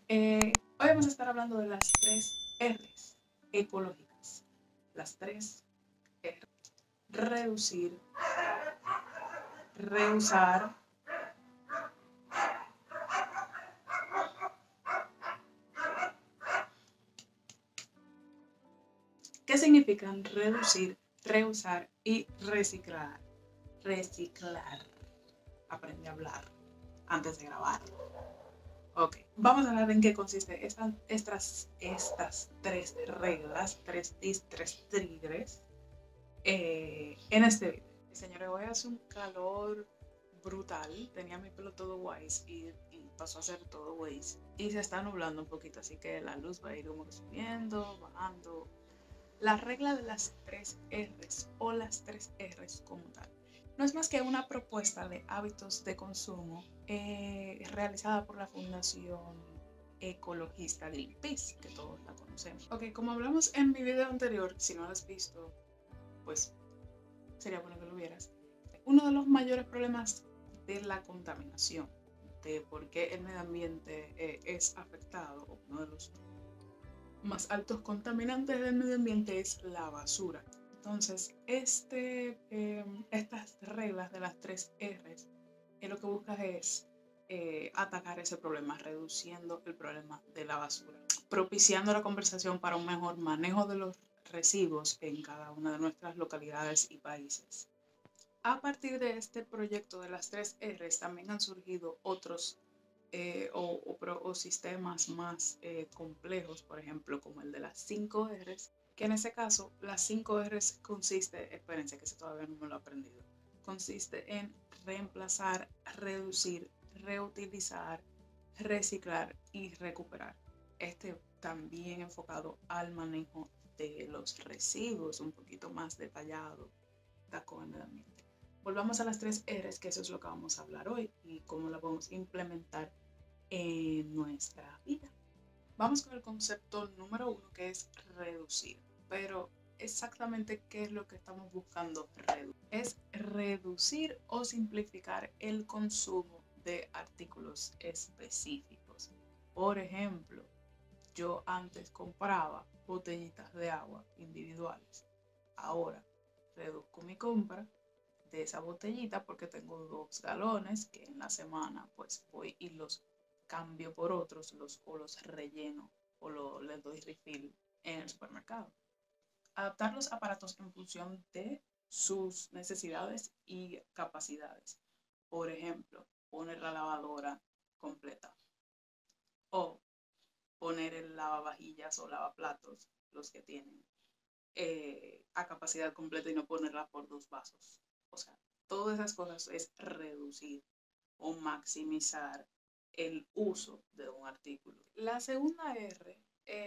Hoy vamos a estar hablando de las 3 R's ecológicas. Las 3 R. Reducir, reusar, ¿qué significan reducir, reusar y reciclar? Reciclar. Aprende a hablar antes de grabar. Ok, vamos a hablar en qué consiste estas 3 reglas, 3 tigres en este video. Señores, hoy hace un calor brutal. Tenía mi pelo todo guays y pasó a ser todo guays. Y se está nublando un poquito, así que la luz va a ir como subiendo, bajando. La regla de las 3 R's o las 3 R's como tal no es más que una propuesta de hábitos de consumo realizada por la Fundación Ecologista Greenpeace, que todos la conocemos. Ok, como hablamos en mi video anterior, si no lo has visto, pues sería bueno que lo vieras. Uno de los mayores problemas de la contaminación, de por qué el medio ambiente es afectado, o uno de los más altos contaminantes del medio ambiente es la basura. Entonces, estas reglas de las 3 R's lo que buscas es atacar ese problema, reduciendo el problema de la basura, propiciando la conversación para un mejor manejo de los residuos en cada una de nuestras localidades y países. A partir de este proyecto de las 3 R's también han surgido otros o sistemas más complejos, por ejemplo, como el de las 5 R's, que en ese caso las 5 R's consiste, espérense que todavía no me lo he aprendido, consiste en reemplazar, reducir, reutilizar, reciclar y recuperar. También enfocado al manejo de los residuos, un poquito más detallado con el medio ambiente. Volvamos a las 3 R's, que eso es lo que vamos a hablar hoy y cómo la podemos implementar en nuestra vida. Vamos con el concepto número 1, que es reducir. Pero exactamente qué es lo que estamos buscando reducir. Es reducir o simplificar el consumo de artículos específicos. Por ejemplo, yo antes compraba botellitas de agua individuales. Ahora reduzco mi compra de esa botellita porque tengo 2 galones que en la semana pues voy y los cambio por otros, o los relleno o les doy refill en el supermercado. Adaptar los aparatos en función de sus necesidades y capacidades. Por ejemplo, poner la lavadora completa o poner el lavavajillas o lavaplatos, los que tienen a capacidad completa y no ponerla por 2 vasos. O sea, todas esas cosas es reducir o maximizar el uso de un artículo. La segunda R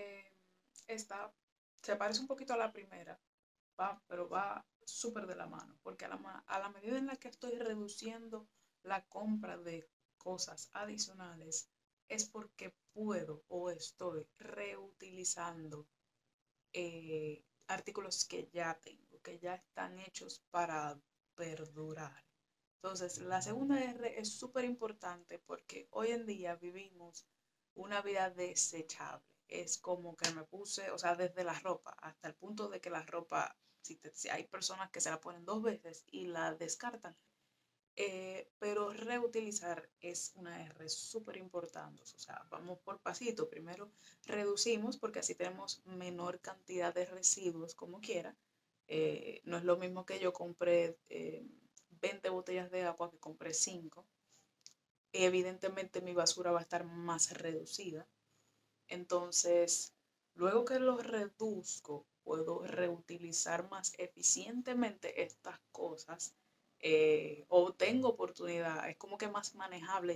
se parece un poquito a la primera, pero va súper de la mano, porque a la medida en la que estoy reduciendo la compra de cosas adicionales, es porque puedo o estoy reutilizando artículos que ya tengo, que ya están hechos para perdurar. Entonces, la segunda R es súper importante porque hoy en día vivimos una vida desechable. Es como que me puse, o sea, desde la ropa, hasta el punto de que la ropa, si hay personas que se la ponen 2 veces y la descartan, pero reutilizar es una R súper importante. O sea, vamos por pasito. Primero reducimos porque así tenemos menor cantidad de residuos como quiera. No es lo mismo que yo compré 20 botellas de agua que compré 5. Evidentemente mi basura va a estar más reducida. Entonces, luego que lo reduzco, puedo reutilizar más eficientemente estas cosas. O tengo oportunidad, es como que más manejable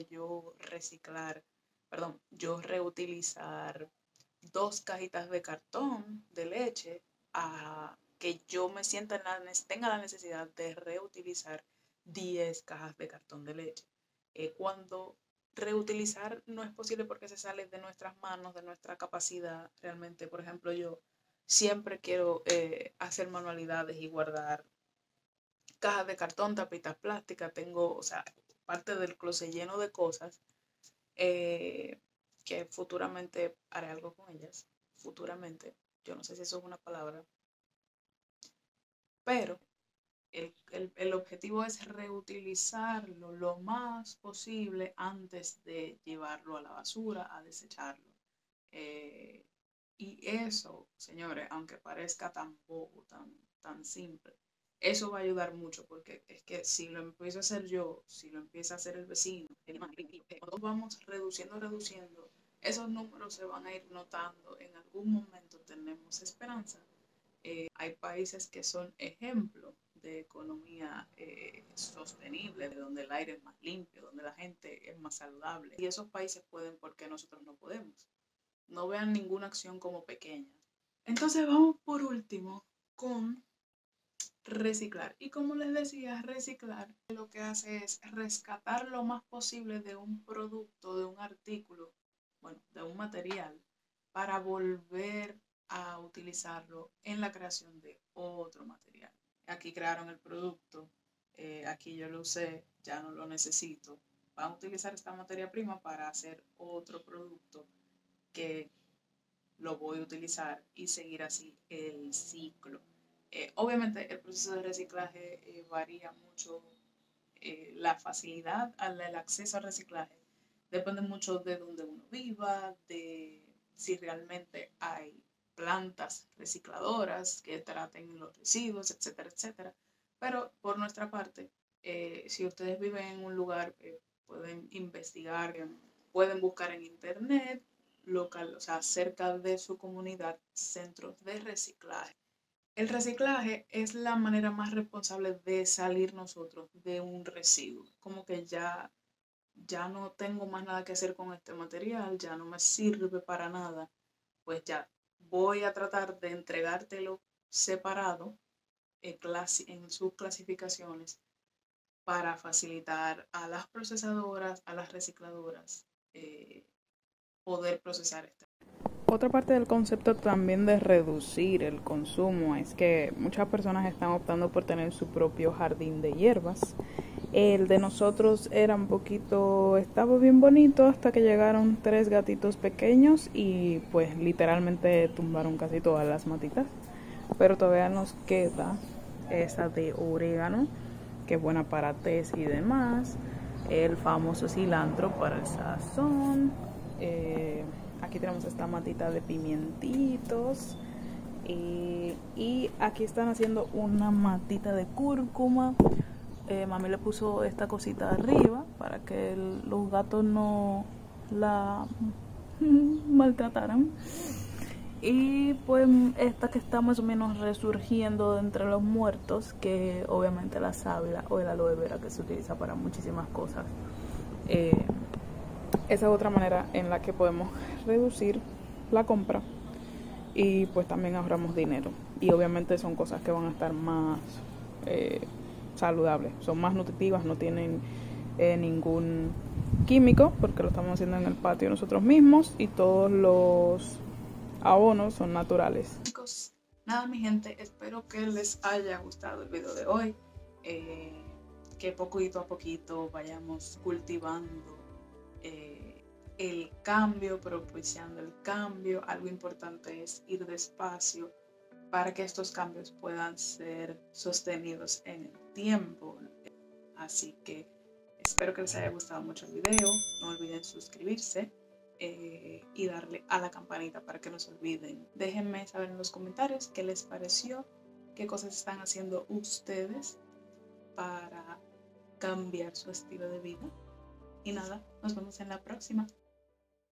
yo reutilizar 2 cajitas de cartón de leche a que yo tenga la necesidad de reutilizar 10 cajas de cartón de leche. Cuando reutilizar no es posible porque se sale de nuestras manos, de nuestra capacidad realmente. Por ejemplo, yo siempre quiero hacer manualidades y guardar cajas de cartón, tapitas plásticas, tengo, o sea, parte del closet lleno de cosas, que futuramente haré algo con ellas. Futuramente, yo no sé si eso es una palabra, pero el objetivo es reutilizarlo lo más posible antes de llevarlo a la basura, a desecharlo. Eh, y eso, señores, aunque parezca tan bobo, tan simple, eso va a ayudar mucho porque es que si lo empiezo a hacer yo, si lo empieza a hacer el vecino, cuando vamos reduciendo, esos números se van a ir notando. En algún momento tenemos esperanza. Hay países que son ejemplos de economía sostenible, de donde el aire es más limpio, donde la gente es más saludable. Y esos países pueden porque nosotros no podemos. No vean ninguna acción como pequeña. Entonces vamos por último con reciclar. Y como les decía, reciclar lo que hace es rescatar lo más posible de un producto, de un artículo, bueno, de un material, para volver a utilizarlo en la creación de otro material. Aquí crearon el producto, aquí yo lo usé, ya no lo necesito. Van a utilizar esta materia prima para hacer otro producto que lo voy a utilizar y seguir así el ciclo. Obviamente el proceso de reciclaje varía mucho. La facilidad al acceso al reciclaje depende mucho de donde uno viva, de si realmente hay plantas recicladoras que traten los residuos, etcétera, etcétera. Pero por nuestra parte, si ustedes viven en un lugar, pueden investigar, pueden buscar en internet local, o sea, cerca de su comunidad, centros de reciclaje. El reciclaje es la manera más responsable de salir nosotros de un residuo. Como que ya no tengo más nada que hacer con este material, ya no me sirve para nada, pues ya voy a tratar de entregártelo separado en sus clasificaciones para facilitar a las procesadoras, a las recicladoras, poder procesar esto. Otra parte del concepto también de reducir el consumo es que muchas personas están optando por tener su propio jardín de hierbas. El de nosotros era un poquito, estaba bien bonito hasta que llegaron 3 gatitos pequeños y pues literalmente tumbaron casi todas las matitas. Pero todavía nos queda esa de orégano, que es buena para tés y demás. El famoso cilantro para el sazón. Aquí tenemos esta matita de pimientitos. Y aquí están haciendo una matita de cúrcuma. Mami le puso esta cosita arriba para que los gatos no la maltrataran. Y pues esta que está más o menos resurgiendo de entre los muertos, que obviamente la sábila o el aloe vera, que se utiliza para muchísimas cosas. Esa es otra manera en la que podemos reducir la compra y pues también ahorramos dinero. Y obviamente son cosas que van a estar más saludables, son más nutritivas, no tienen ningún químico porque lo estamos haciendo en el patio nosotros mismos y todos los abonos son naturales. Chicos, nada mi gente, espero que les haya gustado el video de hoy, que poquito a poquito vayamos cultivando el cambio, propiciando el cambio. Algo importante es ir despacio para que estos cambios puedan ser sostenidos en el tiempo. Así que espero que les haya gustado mucho el video. No olviden suscribirse y darle a la campanita para que no se olviden. Déjenme saber en los comentarios qué les pareció, qué cosas están haciendo ustedes para cambiar su estilo de vida. Y nada, nos vemos en la próxima.